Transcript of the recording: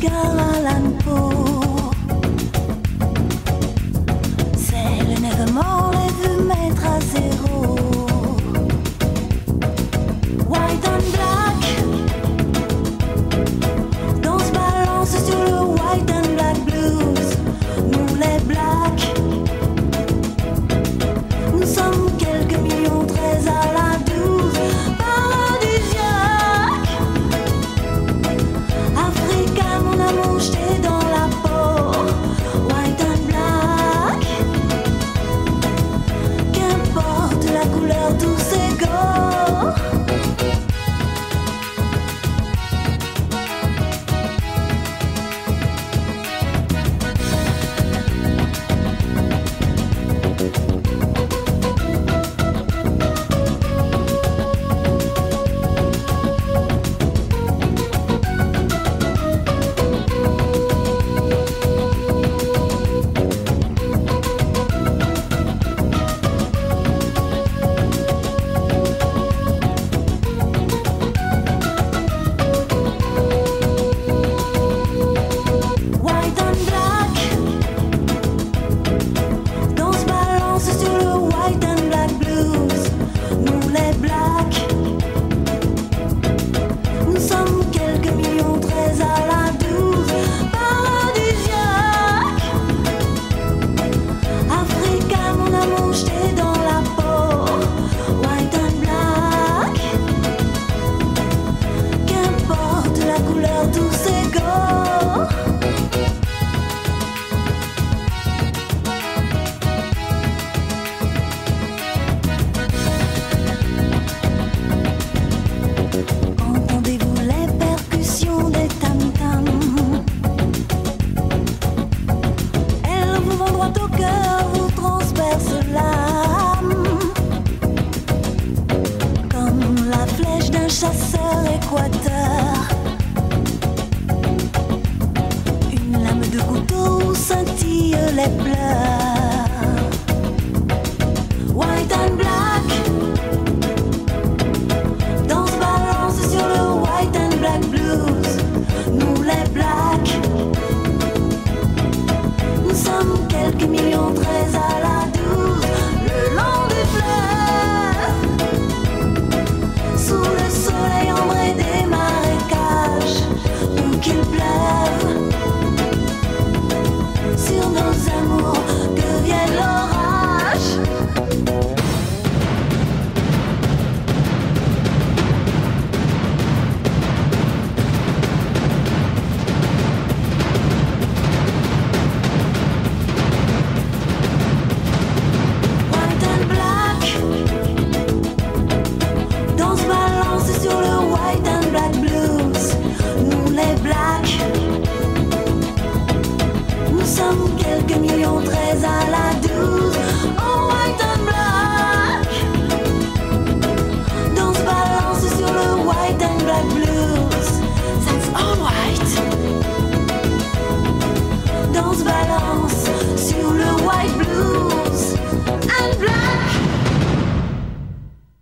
Edgar Allan Poe. C'est le Nevermore, les vues mettre à zéro. White and black, danse balance sur le white and black blues. Nous les blacks, nous sommes quelques millions, 13 à la 12. Paradisiaque, Africa, mon amour, jeté dans la peau. White and black, qu'importe la couleur, tous égaux. Chasseur équateur, une lame de couteau où scintillent les pleurs. White and black, danse balance sur le white and black blues. Nous les blacks, nous sommes quelques millions, 13 à la 12. Le long des fleuves, sous le soleil ambré des marécages, où qu'il pleuve sur nos amours, que vienne l'orage. White and black, danse balance sur le white and black blues. Nous les blacks, nous sommes quelques millions, 13 à la 12.